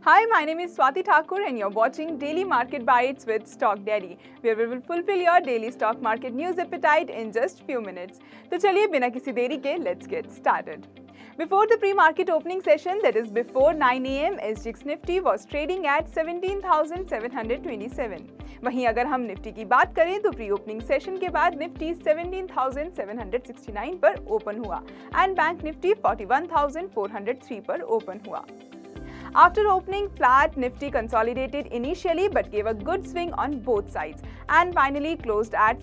Hi, my name is Swati Thakur and you're watching Daily Market Bites with Stock Daddy, where we will fulfill your daily stock market news appetite in just few minutes. तो चलिए बिना किसी देरी के let's get started. Before the pre-market opening session, that is before 9 AM, SGX Nifty was trading at 17,727. वहीं अगर हम Nifty की बात करें तो प्री ओपनिंग सेशन के बाद निफ्टी 17,769 पर ओपन हुआ एंड बैंक निफ्टी 41,403 पर ओपन हुआ. After opening flat, Nifty consolidated initially but gave a good swing on both sides and finally closed at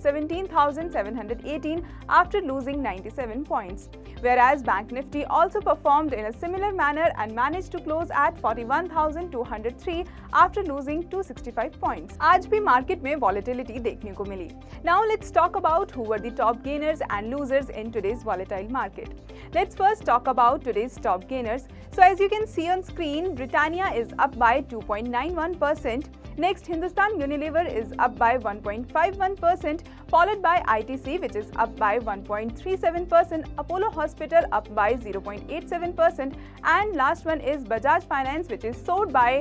17,718 after losing 97 points. Whereas Bank Nifty also performed in a similar manner and managed to close at 41,203 after losing 265 points. आज भी market में volatility देखने को मिली. Now let's talk about who were the top gainers and losers in today's volatile market. Let's first talk about today's top gainers. So as you can see on screen, Britannia is up by 2.91%. Next, Hindustan Unilever is up by 1.51%, followed by ITC, which is up by 1.37%, Apollo Hospital up by 0.87%, and last one is Bajaj Finance, which is soared by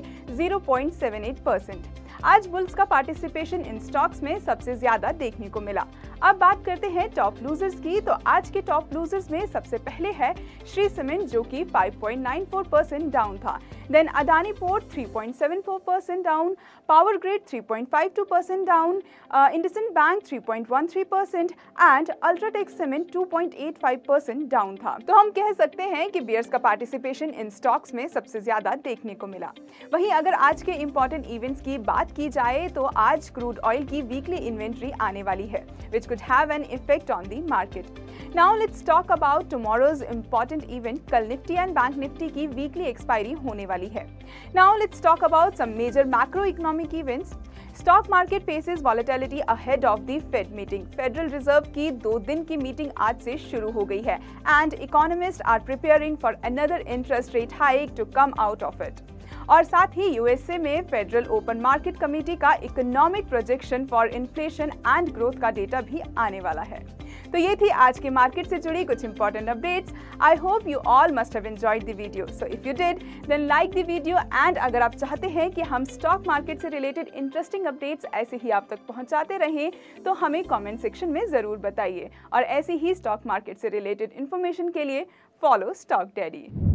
0.78%. आज bulls का participation in stocks में सबसे ज्यादा देखने को मिला. अब बात करते हैं टॉप लूजर्स की. तो आज के टॉप लूजर्स में सबसे पहले है श्री सीमेंट जो कि 5.94% डाउन था. Then Adani port 3.74% down, power grid 3.52% down, IndusInd bank 3.13% and UltraTech cement 2.85% down था. तो हम कह सकते हैं कि बियर्स का पार्टिसिपेशन इन स्टॉक्स में सबसे ज्यादा देखने को मिला. वहीं अगर आज के इंपॉर्टेंट इवेंट्स की बात की जाए तो आज क्रूड ऑयल की वीकली इन्वेंट्री आने वाली है, which could have an effect on the market. Now let's talk about tomorrow's important event. कल निफ्टी एंड बैंक निफ्टी की वीकली एक्सपायरी होने वाली है. Now let's talk about some major macroeconomic events. Stock market faces volatility ahead of the Fed meeting. Federal Reserve की 2 दिन की meeting आज से शुरू हो गई है and economists are preparing for another interest rate hike to come out of it. और साथ ही यूएसए में फेडरल ओपन मार्केट कमेटी का economic projection for inflation and growth का डेटा भी आने वाला है. तो ये थी आज के मार्केट से जुड़ी कुछ important updates. I hope you all must have enjoyed the video. So if you did then like the video and अगर आप चाहते हैं कि हम स्टॉक मार्केट से रिलेटेड इंटरेस्टिंग अपडेट्स ऐसे ही आप तक पहुंचाते रहें तो हमें कमेंट सेक्शन में जरूर बताइए. और ऐसे ही स्टॉक मार्केट से रिलेटेड इन्फॉर्मेशन के लिए फॉलो स्टॉक डैडी.